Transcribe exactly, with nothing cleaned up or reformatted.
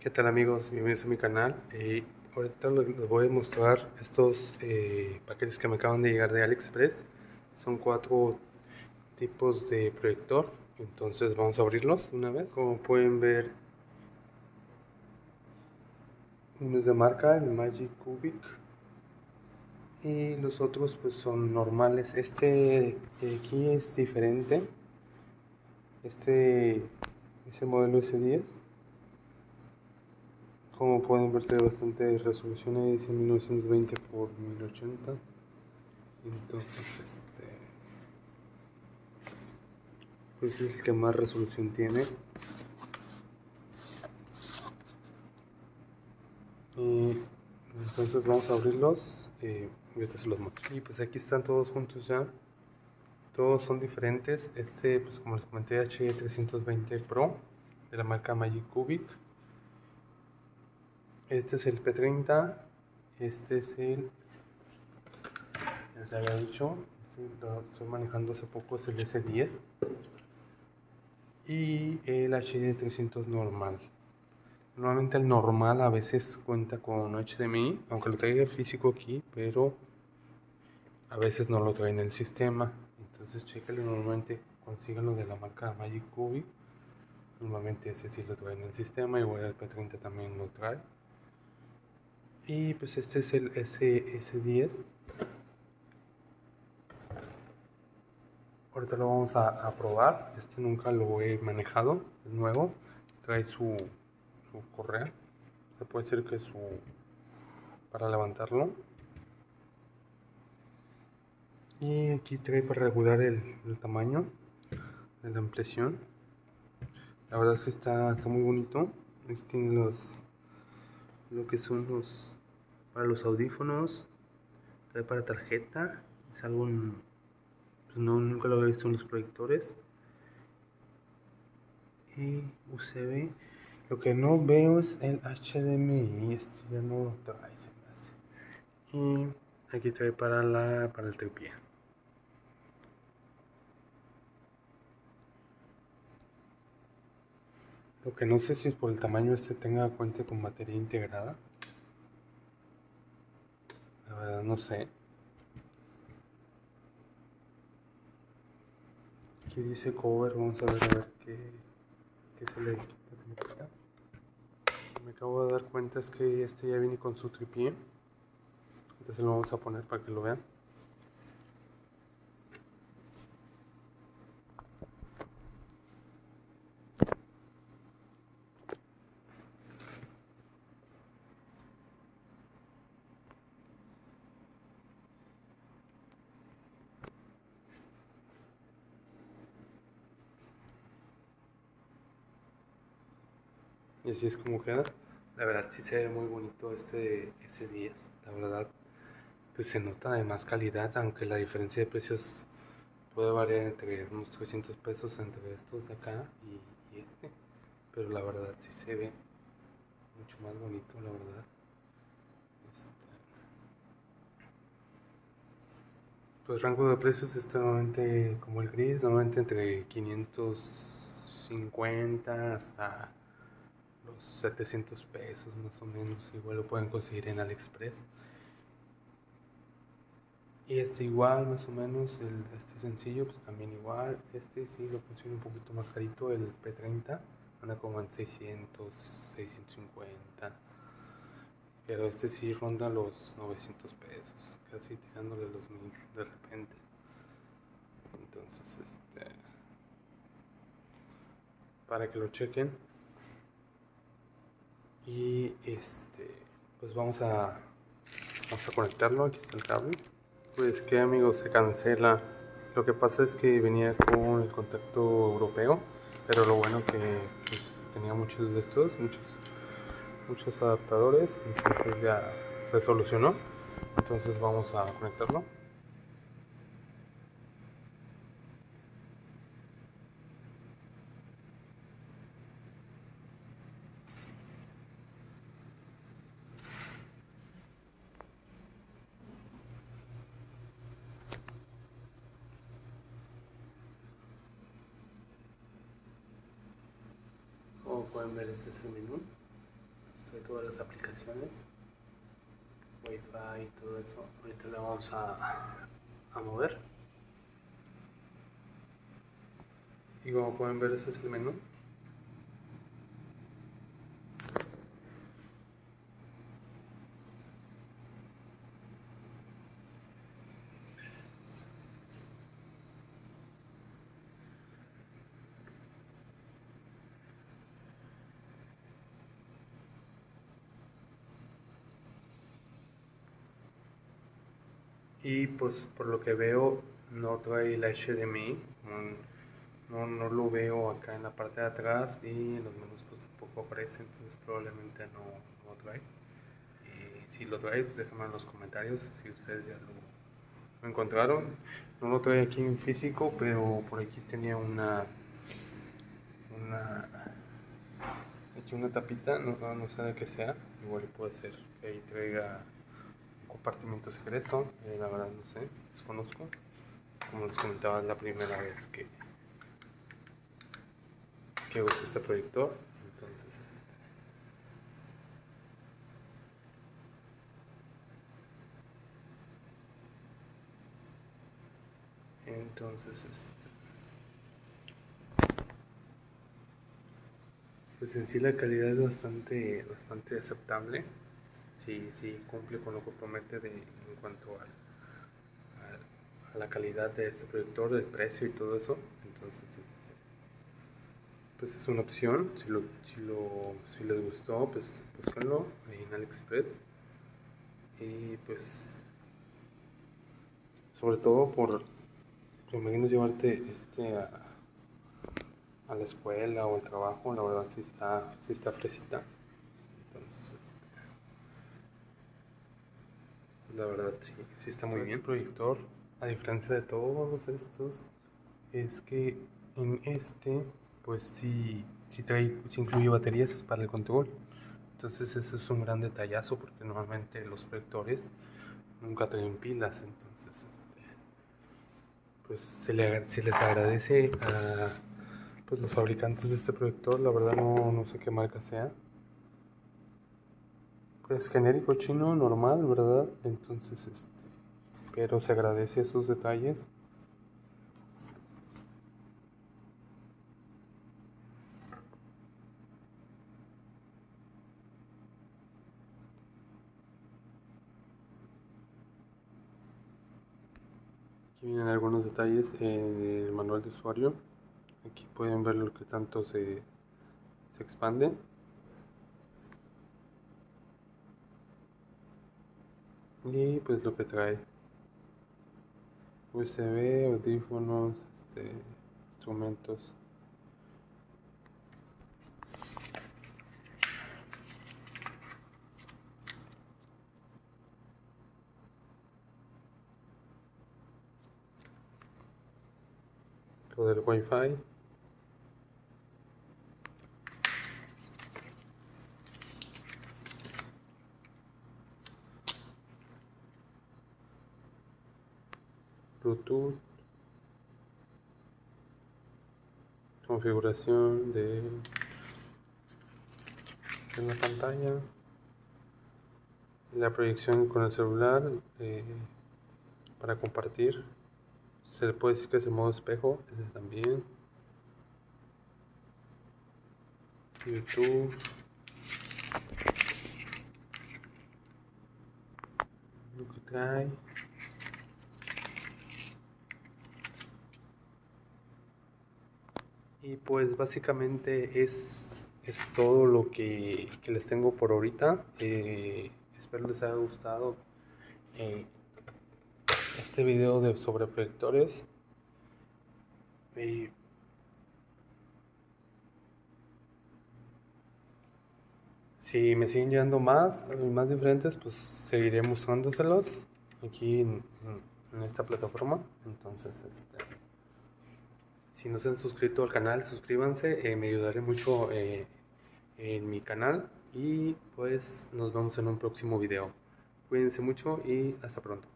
¿Qué tal amigos? Bienvenidos a mi canal. Eh, ahorita les voy a mostrar estos eh, paquetes que me acaban de llegar de AliExpress. Son cuatro tipos de proyector, entonces vamos a abrirlos de una vez. Como pueden ver, uno es de marca, el Magic Cubic, y los otros pues son normales. Este de aquí es diferente. Este es el modelo S diez. Como pueden ver, tiene bastante resolución, ahí dice mil novecientos veinte por mil ochenta. Entonces, este, pues es el que más resolución tiene. Y entonces vamos a abrirlos eh, y ahorita se los muestro. Y pues aquí están todos juntos ya. Todos son diferentes. Este, pues como les comenté, H D trescientos veinte Pro de la marca Magic Cubic. Este es el P treinta. Este es el, ya se había dicho, este lo estoy manejando hace poco, es el S diez. Y el H D trescientos normal. Normalmente el normal a veces cuenta con H D M I, aunque lo traiga físico aquí, pero a veces no lo trae en el sistema. Entonces chécalo, normalmente consíganlo de la marca Magic Cubic. Normalmente ese sí lo trae en el sistema, igual el P treinta también lo trae. Y pues este es el S diez. Ahorita lo vamos a, a probar. Este nunca lo he manejado, es nuevo. Trae su, su correa. Se puede decir que es su para levantarlo. Y aquí trae para regular el, el tamaño de la ampliación. La verdad sí está, está muy bonito. Aquí tiene los lo que son los para los audífonos. Trae para tarjeta. Es algo, pues no, nunca lo había visto en los proyectores. Y U S B. Lo que no veo es el H D M I. Este ya no lo trae, se me hace. Y aquí trae para la para el tripié. Lo que no sé si es por el tamaño este tenga cuenta con batería integrada. La verdad no sé. Aquí dice cover, vamos a ver a ver qué, qué se le quita, se le quita. Me acabo de dar cuenta es que este ya viene con su tripié. Entonces lo vamos a poner para que lo vean. Y así es como queda. La verdad sí se ve muy bonito este S diez. La verdad pues se nota de más calidad, aunque la diferencia de precios puede variar entre unos trescientos pesos entre estos de acá y, y este. Pero la verdad sí se ve mucho más bonito, la verdad. Este, pues rango de precios está normalmente como el gris, normalmente entre quinientos cincuenta hasta los setecientos pesos más o menos. Igual lo pueden conseguir en AliExpress. Y este igual más o menos, el, este sencillo pues también igual. Este sí lo consigo un poquito más carito, el P treinta anda como en seiscientos, seiscientos cincuenta. Pero este sí ronda los novecientos pesos, casi tirándole los mil de repente. Entonces, este, para que lo chequen. Y este, pues vamos a, vamos a conectarlo. Aquí está el cable. Pues que amigos, se cancela. Lo que pasa es que venía con el contacto europeo, pero lo bueno que pues, tenía muchos de estos, muchos, muchos adaptadores, entonces ya se solucionó. Entonces vamos a conectarlo. Como pueden ver, este es el menú. Estoy todas las aplicaciones, Wi-Fi y todo eso. Ahorita le vamos a, a mover. Y como pueden ver, ese es el menú. Y pues por lo que veo no trae el H D M I, no, no lo veo acá en la parte de atrás, y en los menús pues tampoco aparece, entonces probablemente no, no trae. Y si lo trae, pues déjenme en los comentarios si ustedes ya lo, lo encontraron. No lo trae aquí en físico, pero por aquí tenía una una aquí una tapita, no, no, no sé de qué sea, igual puede ser que ahí traiga compartimiento secreto, eh, la verdad no sé, desconozco. Como les comentaba, es la primera vez que, que uso este proyector, entonces este, entonces este, pues en sí la calidad es bastante, bastante aceptable. Sí, sí cumple con lo que promete de, en cuanto a, a, a la calidad de este proyector, del precio y todo eso. Entonces este, pues es una opción. Si, lo, si, lo, si les gustó, pues búsquenlo ahí en AliExpress. Y pues sobre todo por, me imagino, llevarte este a, a la escuela o al trabajo, la verdad sí está, sí está fresita. Entonces este, la verdad sí, sí está muy bien. Este proyector, a diferencia de todos estos, es que en este pues sí, sí trae, sí incluye baterías para el control. Entonces eso es un gran detallazo, porque normalmente los proyectores nunca traen pilas. Entonces este, pues se, le, se les agradece a pues, los fabricantes de este proyector. La verdad no, no sé qué marca sea. Es genérico chino, normal, ¿verdad? Entonces este, pero se agradece esos detalles. Aquí vienen algunos detalles en el manual de usuario. Aquí pueden ver lo que tanto se, se expande. Y pues lo que trae: U S B, audífonos, este, instrumentos. Lo del Wi-Fi. Bluetooth. Configuración de, de la pantalla. La proyección con el celular, eh, para compartir. Se le puede decir que es el modo espejo, ese también. YouTube. Lo que trae. Y pues básicamente es, es todo lo que, que les tengo por ahorita. Eh, espero les haya gustado eh, este video de, sobre proyectores. Y si me siguen llegando más, más diferentes, pues seguiré mostrándoselos aquí en, en esta plataforma. Entonces, este, si no se han suscrito al canal, suscríbanse, eh, me ayudaré mucho eh, en mi canal. Y pues nos vemos en un próximo video. Cuídense mucho y hasta pronto.